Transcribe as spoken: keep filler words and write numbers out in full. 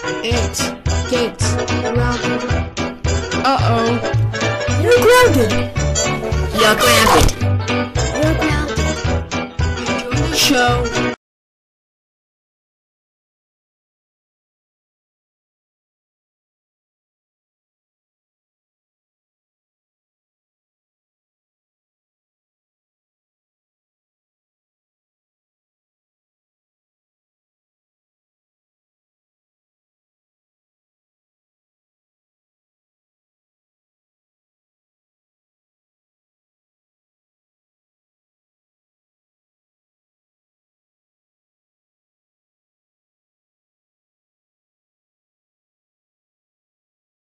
Ants, gates, grounded. Uh-oh. You're grounded. You're grounded. You're grounded. Enjoy the show.